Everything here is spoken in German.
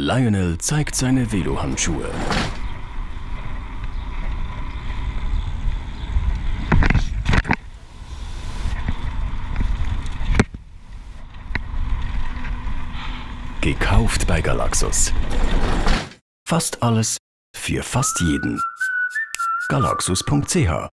Lionel zeigt seine Velohandschuhe. Gekauft bei Galaxus. Fast alles für fast jeden. Galaxus.ch